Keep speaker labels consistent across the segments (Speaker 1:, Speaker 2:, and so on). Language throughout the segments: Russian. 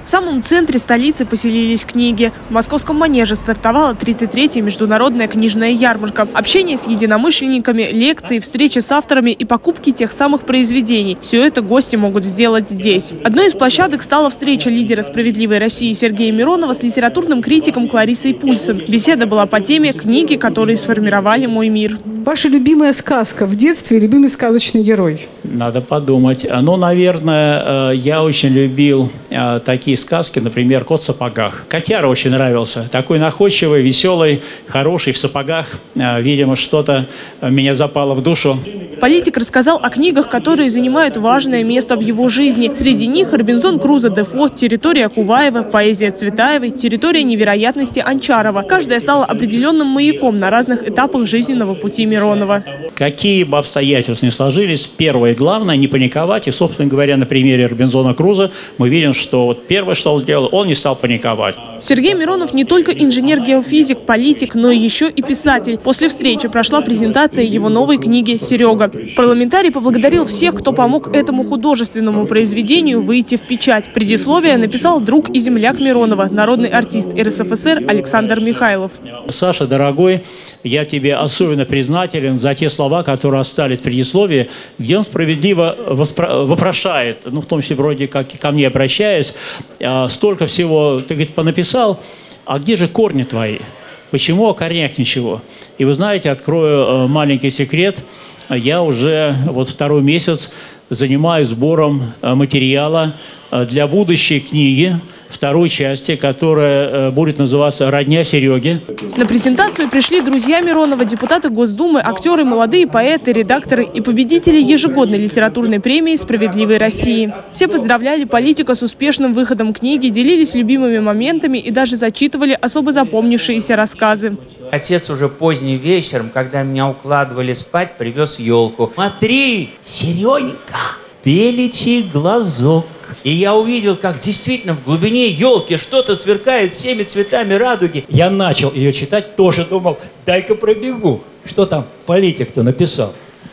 Speaker 1: В самом центре столицы поселились книги. В Московском манеже стартовала 33-я международная книжная ярмарка. Общение с единомышленниками, лекции, встречи с авторами и покупки тех самых произведений. Все это гости могут сделать здесь. Одной из площадок стала встреча лидера «Справедливой России» Сергея Миронова с литературным критиком Клариссой Пульсон. Беседа была по теме «Книги, которые сформировали мой мир».
Speaker 2: Ваша любимая сказка в детстве, любимый сказочный герой?
Speaker 3: Надо подумать. Ну, наверное, я очень любил такие сказки, например, «Кот в сапогах». Котяра очень нравился. Такой находчивый, веселый, хороший, в сапогах. Видимо, что-то меня запало в душу.
Speaker 1: Политик рассказал о книгах, которые занимают важное место в его жизни. Среди них «Робинзон Крузо» Дефо, «Территория Куваева», «Поэзия Цветаевой», «Территория невероятности» Анчарова. Каждая стала определенным маяком на разных этапах жизненного пути Миронова.
Speaker 3: Какие бы обстоятельства ни сложились, первое и главное – не паниковать. И, собственно говоря, на примере Робинзона Крузо мы видим, что вот первое, что он сделал, он не стал паниковать.
Speaker 1: Сергей Миронов не только инженер-геофизик, политик, но еще и писатель. После встречи прошла презентация его новой книги «Серега». Парламентарий поблагодарил всех, кто помог этому художественному произведению выйти в печать. Предисловие написал друг и земляк Миронова, народный артист РСФСР Александр Михайлов.
Speaker 3: Саша, дорогой, я тебе особенно признателен за те слова, которые остались в предисловии, где он справедливо вопрошает, ну, в том числе вроде как ко мне обращаясь, столько всего, ты, говорит, понаписал, а где же корни твои? Почему о корнях ничего? И вы знаете, открою маленький секрет, я уже вот второй месяц занимаюсь сбором материала для будущей книги, второй части, которая будет называться «Родня Сереги».
Speaker 1: На презентацию пришли друзья Миронова, депутаты Госдумы, актеры, молодые поэты, редакторы и победители ежегодной литературной премии «Справедливой России». Все поздравляли политика с успешным выходом книги, делились любимыми моментами и даже зачитывали особо запомнившиеся рассказы.
Speaker 4: Отец уже поздним вечером, когда меня укладывали спать, привез елку. Смотри, Серенька, беличий глазок. И я увидел, как действительно в глубине елки что-то сверкает всеми цветами радуги.
Speaker 5: Я начал ее читать, тоже думал, дай-ка пробегу. Что там политик-то написал?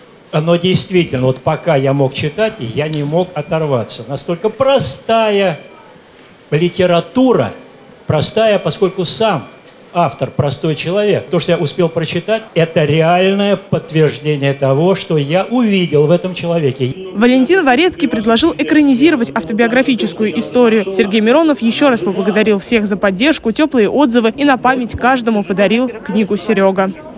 Speaker 5: Но действительно, вот пока я мог читать, я не мог оторваться. Настолько простая литература, простая, поскольку сам автор простой человек. То, что я успел прочитать, это реальное подтверждение того, что я увидел в этом человеке.
Speaker 1: Валентин Варецкий предложил экранизировать автобиографическую историю. Сергей Миронов еще раз поблагодарил всех за поддержку, теплые отзывы и на память каждому подарил книгу «Серега».